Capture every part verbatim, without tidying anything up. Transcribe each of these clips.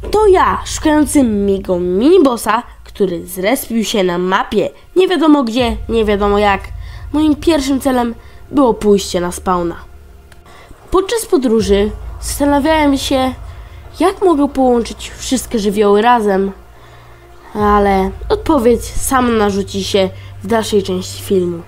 To ja, szukający mego minibossa, który zrespił się na mapie nie wiadomo gdzie, nie wiadomo jak. Moim pierwszym celem było pójście na spawna. Podczas podróży zastanawiałem się, jak mogę połączyć wszystkie żywioły razem, ale odpowiedź sama narzuci się w dalszej części filmu.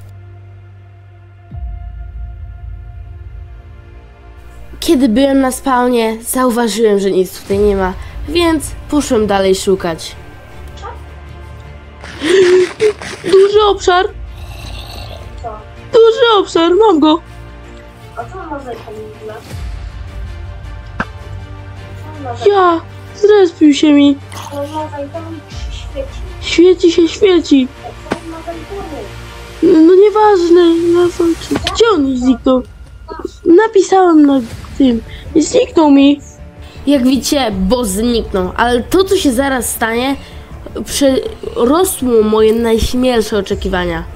Kiedy byłem na spawnie, zauważyłem, że nic tutaj nie ma, więc poszłem dalej szukać. Duży obszar! Co? Duży obszar, mam go! A co on ma za ikonę? Ja! Zrespił się mi! Co on ma za ikonę? Świeci. Świeci się, świeci! Co on ma za ikonę? No nieważne, gdzie on zniknął? Napisałem na tym, zniknął mi. Jak widzicie, boss zniknął, ale to, co się zaraz stanie, przerosło moje najśmielsze oczekiwania.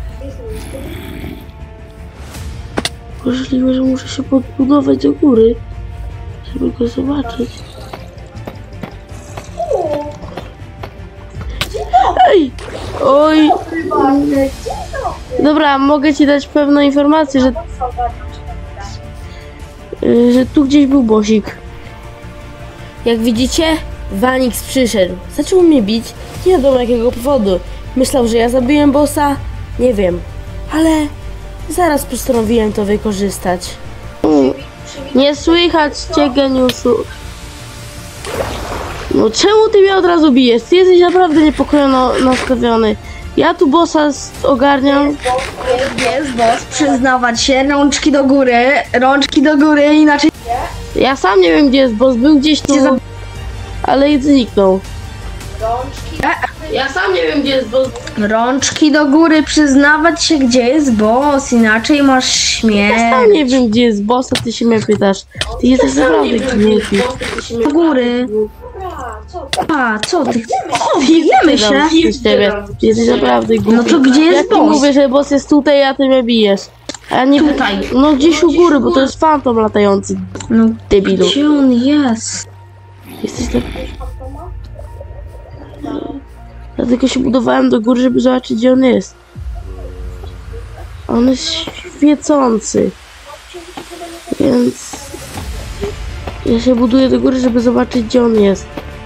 Możliwe, że muszę się podbudować do góry, żeby go zobaczyć. Ej! Oj! Dobra, mogę ci dać pewną informację, że, że tu gdzieś był bossik. Jak widzicie, Vanix przyszedł. Zaczął mnie bić, nie wiadomo jakiego powodu. Myślał, że ja zabiłem bossa, nie wiem, ale zaraz postanowiłem to wykorzystać. Mm, nie słychać cię, geniuszu. No czemu ty mnie od razu bijesz? Ty jesteś naprawdę niepokojono nastawiony. Ja tu bossa ogarniam. Jest, jest boss, przyznawać się, rączki do góry, rączki do góry, inaczej... Ja sam nie wiem gdzie jest boss, był gdzieś tu, ale zniknął. Rączki... Ja sam nie wiem gdzie jest boss. Rączki do góry, przyznawać się, gdzie jest boss, inaczej masz śmierć. Ja sam nie wiem gdzie jest boss, a ty się mnie pytasz. Ty jesteś naprawdę gniewny. Do góry. A, co ty? O, biegniemy się. Z ciebie. Ty jesteś naprawdę głupi. No to gdzie jest Ja ci boss? mówię, że boss jest tutaj, a ty mnie bijesz. A ja nie Tutaj. No gdzieś u góry, bo to jest fantom latający. No, Debilu. gdzie on jest? Jesteś tak... Dlatego się budowałem do góry, żeby zobaczyć gdzie on jest. On jest świecący. Więc... Ja się buduję do góry, żeby zobaczyć gdzie on jest.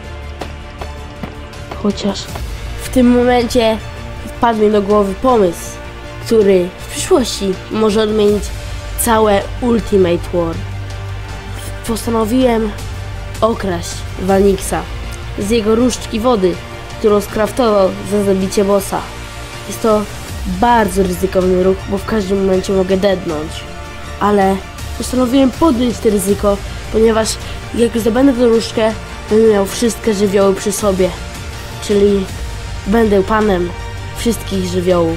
Chociaż... W tym momencie wpadł mi do głowy pomysł, który w przyszłości może odmienić całe Ultimate War. Postanowiłem okraść Vanixa z jego różdżki wody, którą skraftował za zabicie bossa. Jest to bardzo ryzykowny ruch, bo w każdym momencie mogę deadnąć. Ale postanowiłem podjąć to ryzyko, ponieważ jak zdobędę tę różdżkę, będę miał wszystkie żywioły przy sobie. Czyli będę panem wszystkich żywiołów.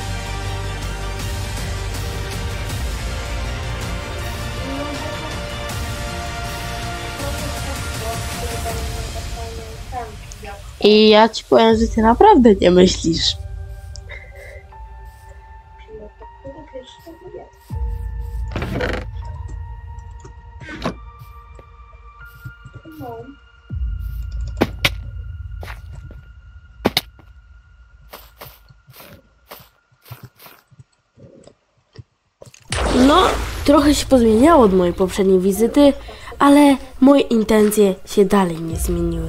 I ja ci powiem, że ty naprawdę nie myślisz. No, trochę się pozmieniało od mojej poprzedniej wizyty, ale moje intencje się dalej nie zmieniły.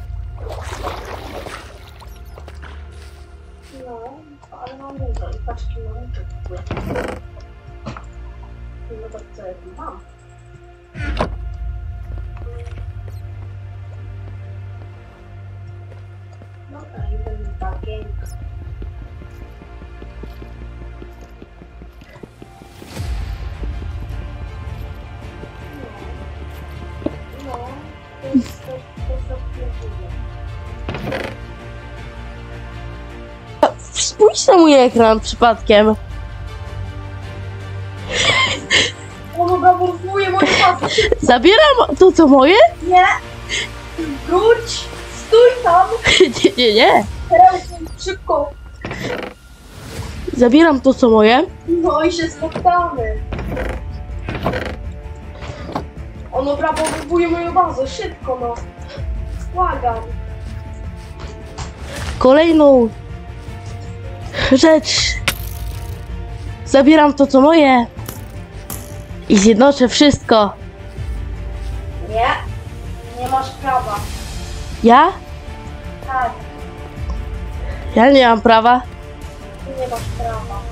No, ale mam dużo i paczki mam tylko. No to co ja tu mam? Dobra, idę mi bagienka. No, to jest to, to, to, Spójrz na mój ekran przypadkiem. ono gaworuje moje pasy. Zabieram to co moje? Nie! Wróć! Stój tam! Nie, nie, nie. Teraz szybko! Zabieram to co moje. No i się spotkamy! Ono prawowuje moją bazę, szybko no! Błagam. Kolejną rzecz. Zabieram to, co moje i zjednoczę wszystko. Nie. Nie masz prawa. Ja? Tak. Ja nie mam prawa. Ty nie masz prawa.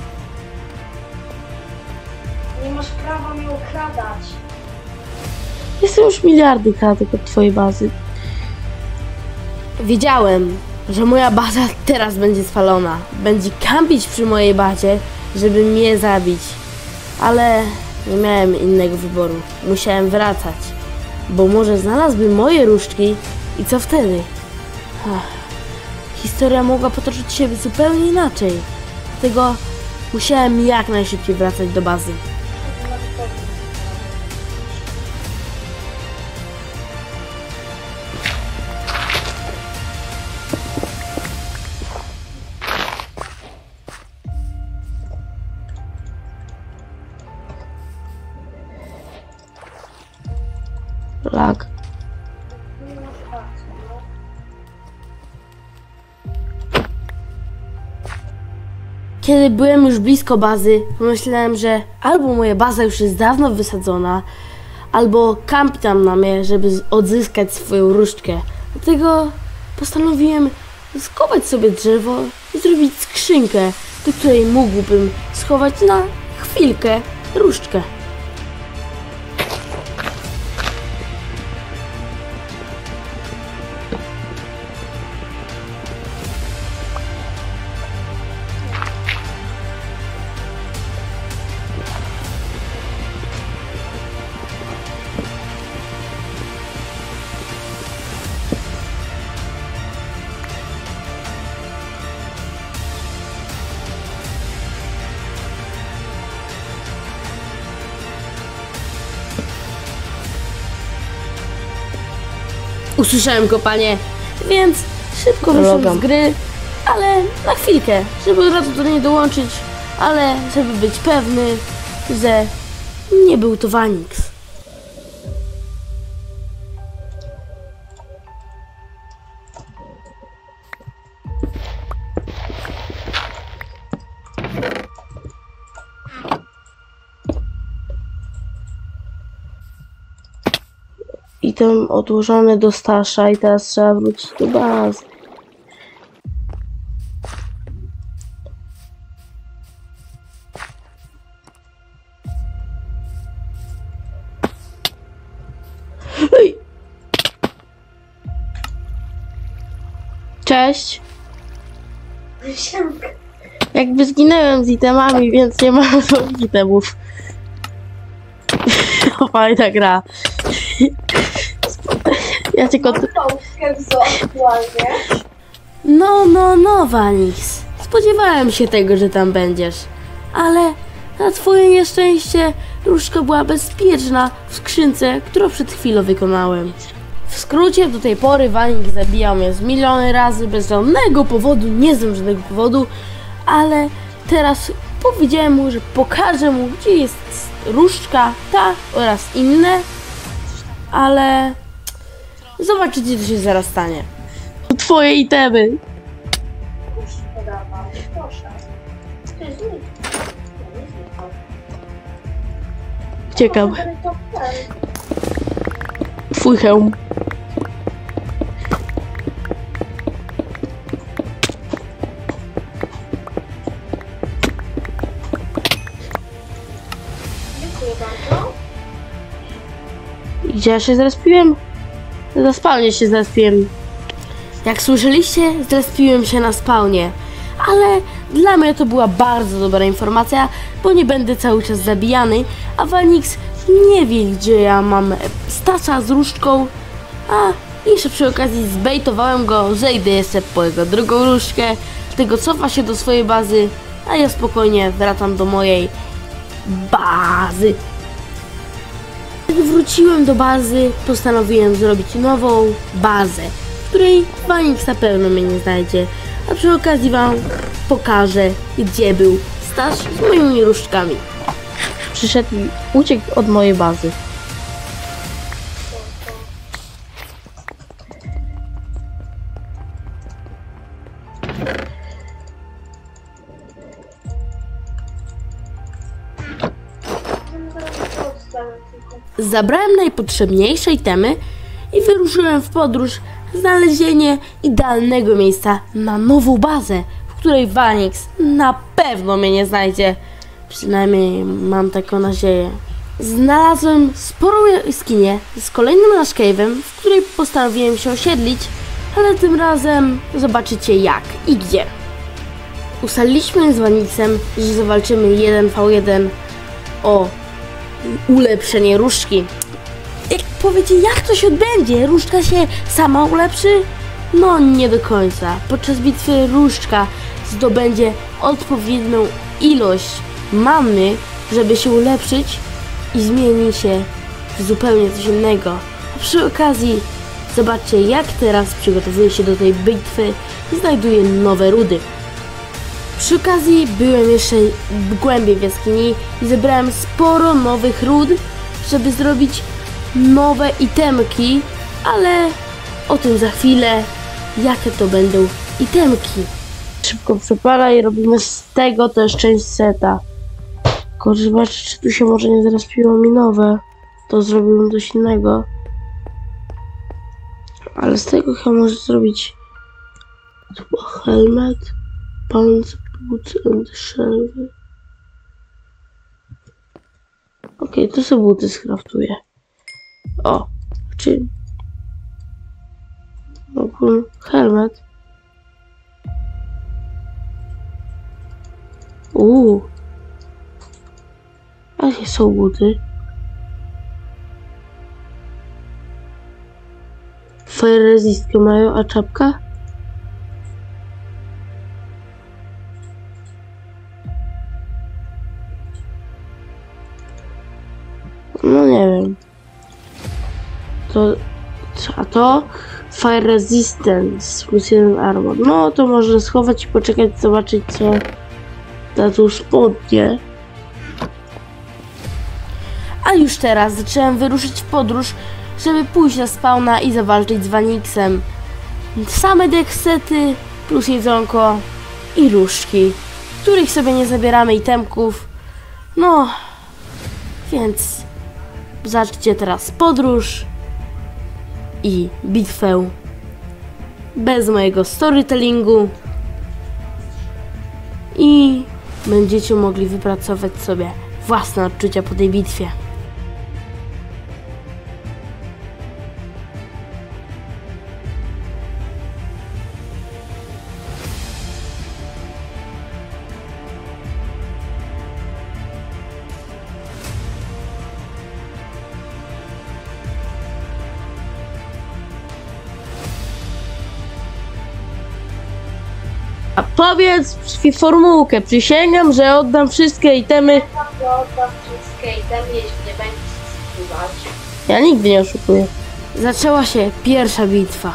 Nie masz prawa mnie okradać. Jestem już miliardy kratek od twojej bazy. Wiedziałem, że moja baza teraz będzie spalona. Będzie kampić przy mojej bazie, żeby mnie zabić. Ale nie miałem innego wyboru. Musiałem wracać. Bo może znalazłby moje różdżki i co wtedy? Ach, historia mogła potoczyć się zupełnie inaczej. Dlatego musiałem jak najszybciej wracać do bazy. Lag. Kiedy byłem już blisko bazy, pomyślałem, że albo moja baza już jest dawno wysadzona, albo kampi tam na mnie, żeby z- odzyskać swoją różdżkę. Dlatego postanowiłem skopać sobie drzewo i zrobić skrzynkę, do której mógłbym schować na chwilkę różdżkę. Usłyszałem kopanie, więc szybko wyszłem Logam. z gry, ale na chwilkę, żeby od razu do niej dołączyć, ale żeby być pewny, że nie był to Vanix. Item odłożony do stasza i teraz trzeba wrócić do bazy. Ej! Cześć. Siemka. Jakby zginęłem z itemami, więc nie mam żadnych itemów. Fajna gra. Ja cię kont... Mam tą skrzynkę aktualnie. No, no, no, Vanix. Spodziewałem się tego, że tam będziesz. Ale na twoje nieszczęście różdżka była bezpieczna w skrzynce, którą przed chwilą wykonałem. W skrócie, do tej pory Vanix zabijał mnie z miliony razy bez żadnego powodu, nie znam żadnego powodu, ale teraz powiedziałem mu, że pokażę mu, gdzie jest różdżka, ta oraz inne, ale zobaczycie, co się zaraz stanie. Twoje itemy. Już podawam. Proszę. To jest znikł. To nie znikł. Ciekawe. To ten. Twój hełm. Dziękuję bardzo. Gdzie ja się zrespiłem? Na spawnie się zrespiłem. Jak słyszeliście, zrespiłem się na spawnie, ale dla mnie to była bardzo dobra informacja, bo nie będę cały czas zabijany, a Vanix nie wie, gdzie ja mam stacza z różdżką, a jeszcze przy okazji zbejtowałem go, że idę jeszcze po jego drugą różdżkę, tego cofa się do swojej bazy, a ja spokojnie wracam do mojej bazy. Gdy wróciłem do bazy, postanowiłem zrobić nową bazę, w której Vanix na pewno mnie nie znajdzie, a przy okazji wam pokażę, gdzie był staż z moimi różdżkami. Przyszedł i uciekł od mojej bazy. Zabrałem najpotrzebniejsze itemy i wyruszyłem w podróż w znalezienie idealnego miejsca na nową bazę, w której Vanix na pewno mnie nie znajdzie. Przynajmniej mam taką nadzieję. Znalazłem sporą jaskinię z kolejnym Rush Cave'em, w której postanowiłem się osiedlić, ale tym razem zobaczycie jak i gdzie. Ustaliliśmy z Vanixem, że zawalczymy jeden na jeden o ulepszenie różdżki. Jak powiecie, jak to się odbędzie? Różdżka się sama ulepszy? No nie do końca. Podczas bitwy różdżka zdobędzie odpowiednią ilość mamy, żeby się ulepszyć i zmieni się w zupełnie coś innego. A przy okazji zobaczcie, jak teraz przygotowuję się do tej bitwy i znajduję nowe rudy. Przy okazji byłem jeszcze głębiej w jaskini i zebrałem sporo nowych ród, żeby zrobić nowe itemki, ale o tym za chwilę, jakie to będą itemki. Szybko przepala i robimy z tego też część seta. Tylko zobaczę, czy tu się może nie zrespiło mi nowe. To zrobiłem coś innego. Ale z tego chyba może zrobić helmet, pants, boots and shelby. Okej, okay, to sobie buty skraftuję. O, czy... helmet. Uuu. Jakie są buty? Fire resistkę mają, a czapka? No nie wiem. To... A to? Fire resistance plus jeden armor. No to można schować i poczekać, zobaczyć co na tu spodnie. A już teraz zacząłem wyruszyć w podróż, żeby pójść na spawna i zawalczyć z Vanixem. Same deksety plus jedzonko i różdżki, których sobie nie zabieramy itemków. No, więc zacznijcie teraz podróż i bitwę bez mojego storytellingu i będziecie mogli wypracować sobie własne odczucia po tej bitwie. A powiedz formułkę, przysięgam, że oddam wszystkie itemy. Ja oddam wszystkie itemy, jeśli nie będziesz spływać. Ja nigdy nie oszukuję. Zaczęła się pierwsza bitwa.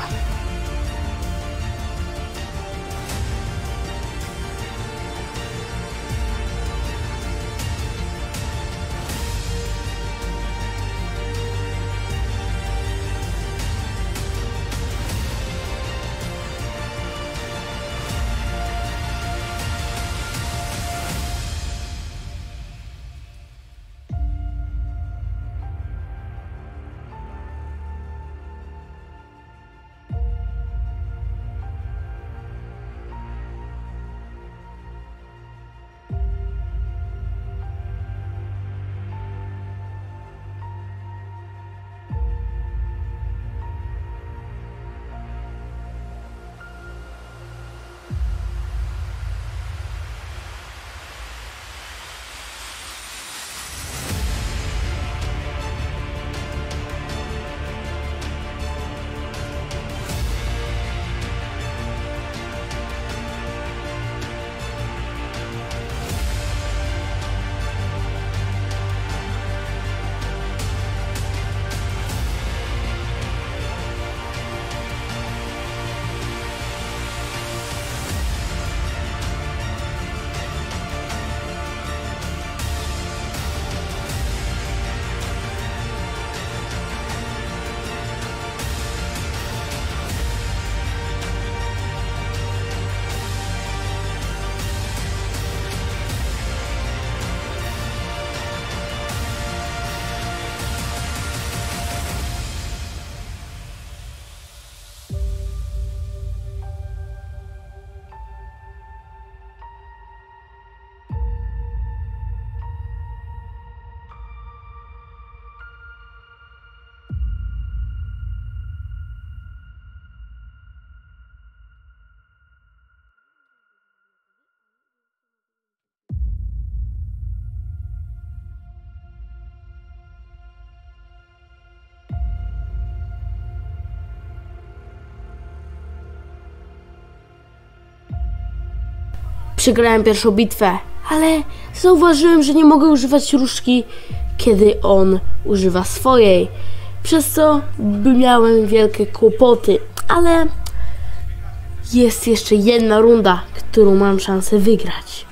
przegrałem pierwszą bitwę, ale zauważyłem, że nie mogę używać różdżki, kiedy on używa swojej. Przez co miałem wielkie kłopoty, ale jest jeszcze jedna runda, którą mam szansę wygrać.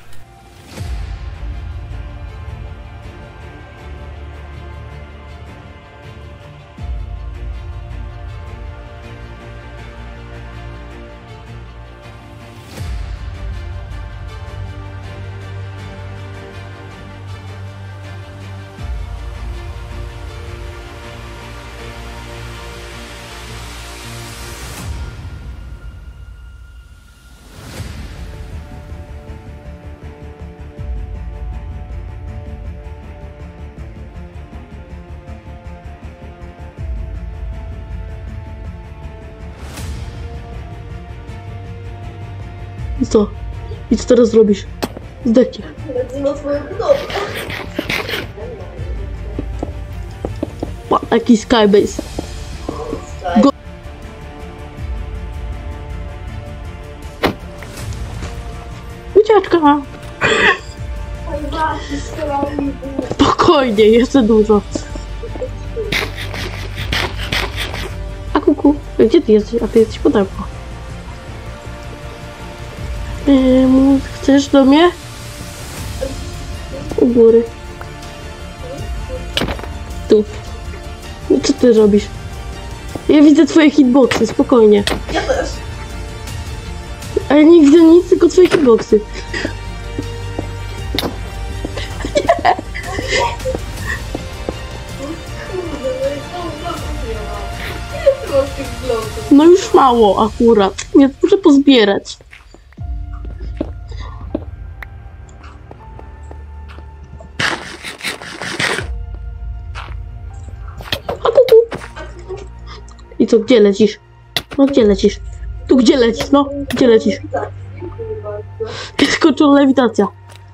I co? I co teraz zrobisz? Zdechnie. Lecę na twoją budowę. Pa, taki skybase. Go Ucieczka! Spokojnie, jeszcze dużo. A kuku, gdzie ty jesteś? A ty jesteś pudełko. Yy, chcesz do mnie? U góry. Tu. Co ty robisz? Ja widzę twoje hitboxy, spokojnie. Ja też. A ja nie widzę nic, tylko twoje hitboxy. No już mało akurat, więc muszę pozbierać. A kuku. I co, gdzie lecisz? No gdzie lecisz? Tu gdzie lecisz, no? Gdzie lecisz? Skończyła lewitacja.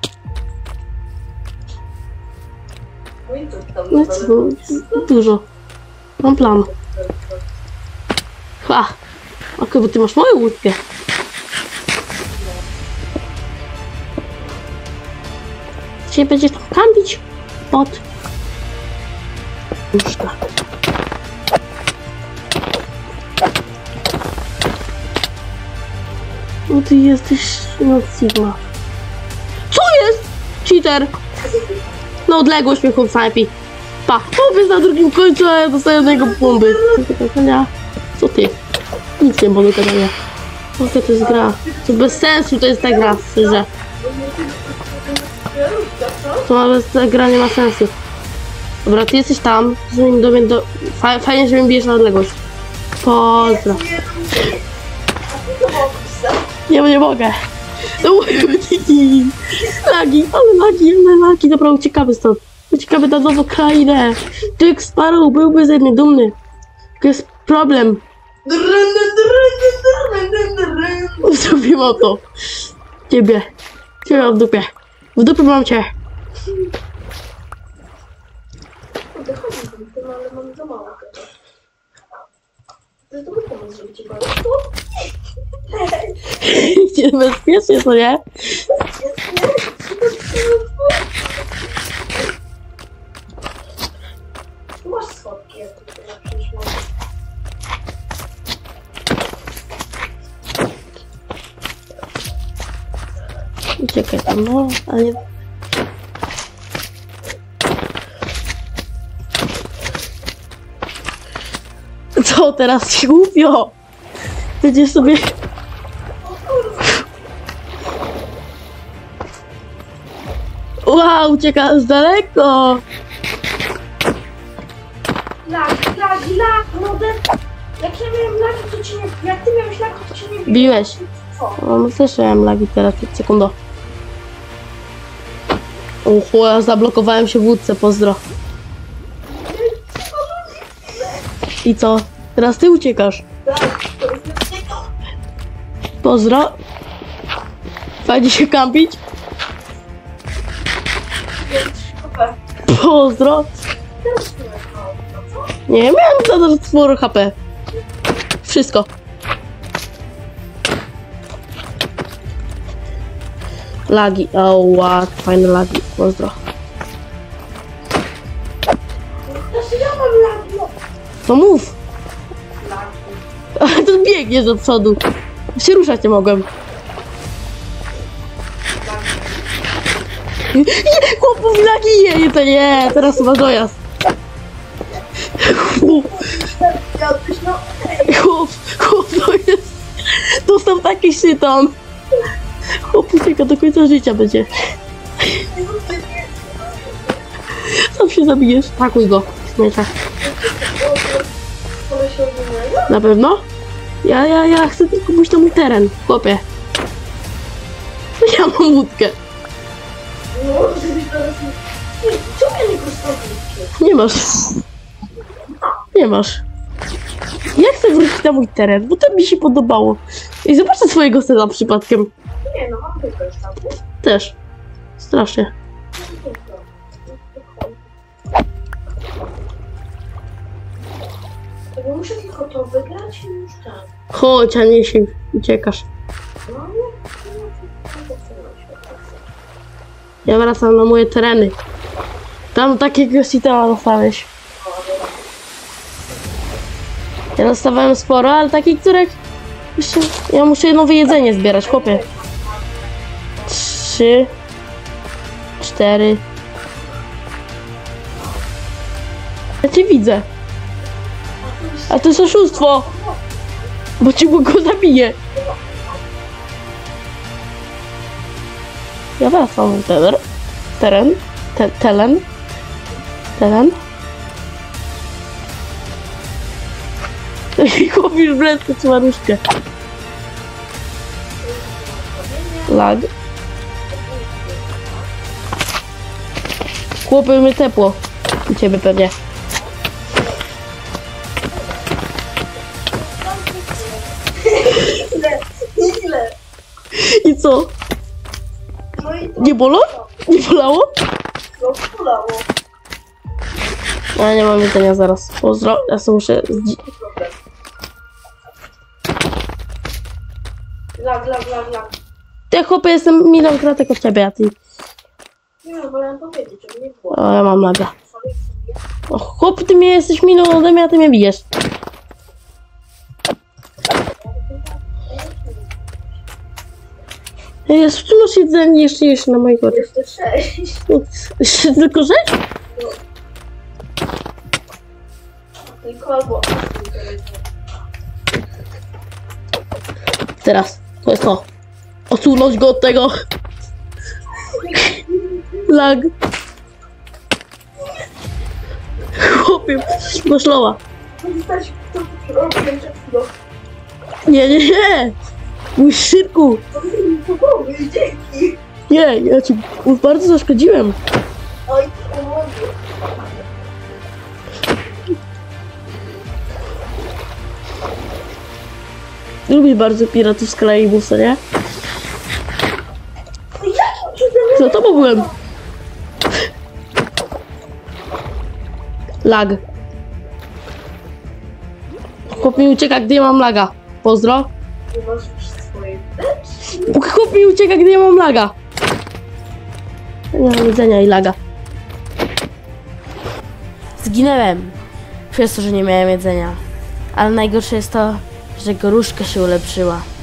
No co, no, dużo. Mam plan. Ha! Okej, bo ty masz moją łódkę. Dzisiaj będziesz tam kampić pod łóżka. No ty jesteś no Sigma. Co jest? Cheater! Na odległość mnie chłop snajpi. Pa! Chłopiec na drugim końcu, a ja dostaję od niego bomby. Co ty? Nic nie mogę tego nie. Okej, to jest gra. To bez sensu to jest ta gra, szczerze. To nawet ta gra nie ma sensu. Dobra, ty jesteś tam, zanim do mnie do... Fajnie, że mnie bijesz na odległość. Pozdro. Nie, nie mogę. No, lagi, ale lagi, ale lagi. Dobra, uciekamy stąd. Uciekamy na nową krainę. Jack Sparrow byłby ze mnie dumny. To jest problem. Zrobiłam to. Ciebie. Ciebie mam w dupie. W dupie mam cię. Ale mam za mało tego. To jest dobry pomysł, żeby cię bawić. Niebezpiecznie, co nie? Tu masz schodki, jak to na przyszłość. Uciekaj tam, no, ale nie... Co teraz się głupio? Będziesz sobie... Wow, uciekasz daleko! Lag, lag, lag, no ten... Jak ja miałem lagi, to cię nie... Jak ty miałeś lagi, to cię nie biłem. Biłeś. Co? O, no też miałem lagi teraz, sekundo. Ucho, ja zablokowałem się w łódce, pozdro. I co? Teraz ty uciekasz. Tak, to jest niego. Pozdro. Fajnie się kampić. Pozdro. Nie, miałem za sporo H P. Wszystko. Lagi, o ład, fajne lagi, pozdro. Też ja mam lagi. To mów, Lagi. ale to biegniesz do przodu. Się ruszać nie mogłem. Nie, chłop mówi lagi, nie, to nie, teraz chyba dojazd. Chłop, Jadłeś, no. chłop, chłop, to jest, dostał taki sytan. Chłop ucieka do końca życia będzie. Sam się zabijesz. Pakuj go, śmiecia. Koleś odmiennego? Na pewno? Ja, ja, ja chcę tylko pójść na mój teren, chłopie. Ja mam łódkę. No, żebyś teraz nie... Nie, czemu ja nie korzystam z łódki? Nie masz. Nie masz. Ja chcę wrócić na mój teren, bo to mi się podobało. I zobaczę swojego syna przypadkiem. Nie, no mam tylko już tam. Też. Strasznie. Bo muszę tylko to wygrać i już tak. Chodź, a nie się uciekasz. No, nie, nie, nie, Ja wracam na moje tereny. Tam takiego sitała dostałeś. Ja dostawałem sporo, ale takich, których... Jeszcze... Ja muszę nowe jedzenie zbierać, chłopie. Trzy... Cztery... Ja cię widzę. A to jest oszustwo! Bo ci go zabiję. Ja wracam na teren. Teren. Te, telen. Teren. I chłopisz w ręce cmaruszkę. Lag. Chłopy, my tepło. I ciebie pewnie. Ile? Ile? I co? No i to Nie bolo? Nie bolało? no, kulało. Ja nie mam jedzenia zaraz. Pozdro. Ja sobie muszę zdzi... Problem. Lag, lag, lag, lag. Ja chłopie jestem milion kratek od ciebie, a ty... Nie no, wolałem powiedzieć, żeby nie było. O, ja mam laga. Sorry, sobie. O, chłop, ty mnie jesteś milion ode mnie, a ty mnie bijesz. Jest, tu masz jedzenie jeszcze jeszcze na mojego... Jeszcze sześć. Jeszcze tylko rzecz? Tylko albo... Teraz, to jest to. Odsunąć go od tego. Lag. Chłopie, masz loła. Zostać to robię przed chwilą. Nie, nie, nie. Mój szybku. To głowy, dzięki. Nie, ja ci bardzo zaszkodziłem. Oj, pomogę. Lubię bardzo piratów z Karaibusa, nie? No jakim cudem? Za tobą byłem. Lag. Chłop mi ucieka, gdy ja mam laga. Pozdro. Nie masz już swojej beczki? Chłop mi ucieka, gdy ja mam laga. Nie mam jedzenia i laga. Zginęłem. Przez to, że nie miałem jedzenia. Ale najgorsze jest to, że goruszka się ulepszyła.